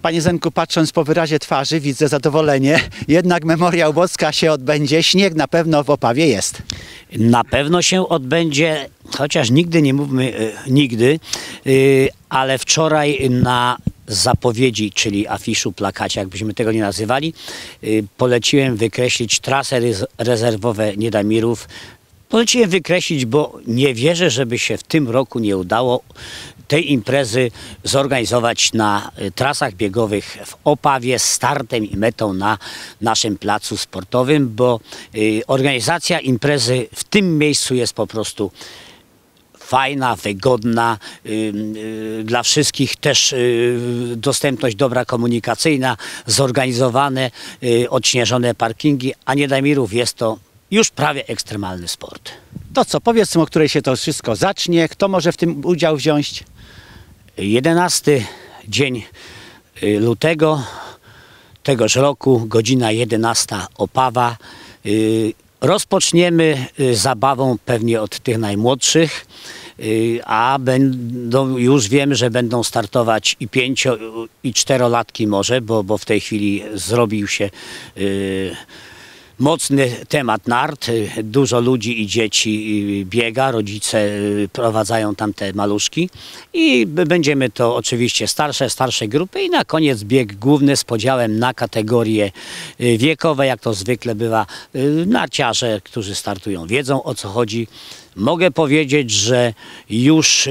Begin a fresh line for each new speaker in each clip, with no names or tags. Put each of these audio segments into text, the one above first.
Panie Zenku, patrząc po wyrazie twarzy, widzę zadowolenie. Jednak Memoria Ubocka się odbędzie. Śnieg na pewno w Opawie jest.
Na pewno się odbędzie, chociaż nigdy nie mówmy nigdy, ale wczoraj na zapowiedzi, czyli afiszu, plakacie, jakbyśmy tego nie nazywali, poleciłem wykreślić trasy rezerwowe Niedamirów. Poleciłem wykreślić, bo nie wierzę, żeby się w tym roku nie udało tej imprezy zorganizować na trasach biegowych w Opawie z startem i metą na naszym placu sportowym, bo organizacja imprezy w tym miejscu jest po prostu fajna, wygodna, dla wszystkich też dostępność dobra komunikacyjna, zorganizowane, odśnieżone parkingi, a Niedamirów jest to już prawie ekstremalny sport.
To co, powiedzmy, o której się to wszystko zacznie. Kto może w tym udział wziąć?
11 dzień lutego tegoż roku, godzina 11, Opawa. Rozpoczniemy zabawą pewnie od tych najmłodszych, a już wiemy, że będą startować i 5- i 4-latki może, bo w tej chwili zrobił się mocny temat nart. Dużo ludzi i dzieci biega, rodzice prowadzają tam te maluszki i będziemy to oczywiście starsze grupy i na koniec bieg główny z podziałem na kategorie wiekowe, jak to zwykle bywa. Narciarze, którzy startują, wiedzą, o co chodzi. Mogę powiedzieć, że już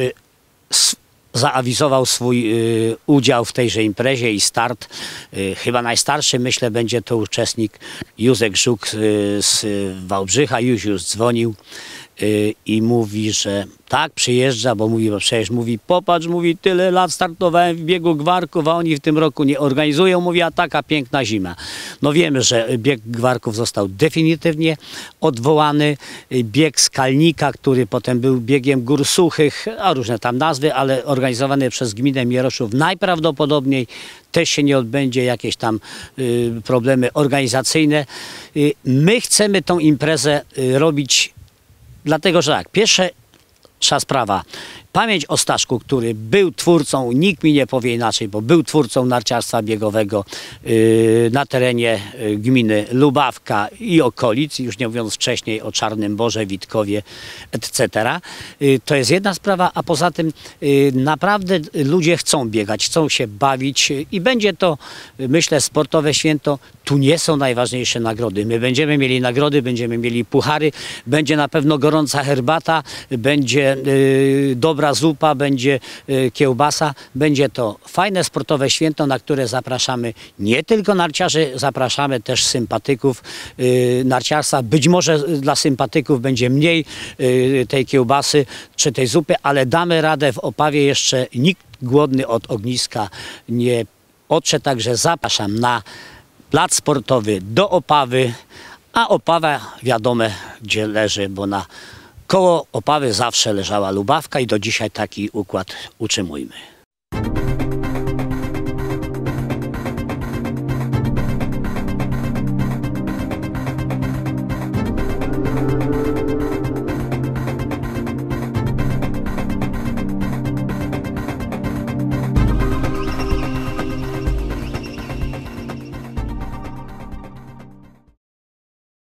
zaawizował swój udział w tejże imprezie i start. Chyba najstarszy, myślę, będzie to uczestnik Józek Żuk z Wałbrzycha. Już dzwonił i mówi, że tak, przyjeżdża, bo przecież mówi, popatrz, mówi, tyle lat startowałem w biegu Gwarków, a oni w tym roku nie organizują, mówi, a taka piękna zima. No wiemy, że bieg Gwarków został definitywnie odwołany. Bieg Skalnika, który potem był biegiem Gór Suchych, a różne tam nazwy, ale organizowany przez gminę Mieroszów, najprawdopodobniej też się nie odbędzie, jakieś tam problemy organizacyjne. My chcemy tą imprezę robić dlatego, że tak, pierwsza sprawa, pamięć o Staszku, który był twórcą, nikt mi nie powie inaczej, bo był twórcą narciarstwa biegowego na terenie gminy Lubawka i okolic, już nie mówiąc wcześniej o Czarnym Borze, Witkowie, etc. To jest jedna sprawa, a poza tym naprawdę ludzie chcą biegać, chcą się bawić i będzie to, myślę, sportowe święto. Tu nie są najważniejsze nagrody. My będziemy mieli nagrody, będziemy mieli puchary, będzie na pewno gorąca herbata, będzie dobra zupa, będzie kiełbasa. Będzie to fajne sportowe święto, na które zapraszamy nie tylko narciarzy, zapraszamy też sympatyków narciarstwa. Być może dla sympatyków będzie mniej tej kiełbasy czy tej zupy, ale damy radę. W Opawie jeszcze nikt głodny od ogniska nie odszedł, także zapraszam na plac sportowy do Opawy, a Opawa wiadomo gdzie leży, bo koło Opawy zawsze leżała Lubawka i do dzisiaj taki układ utrzymujmy.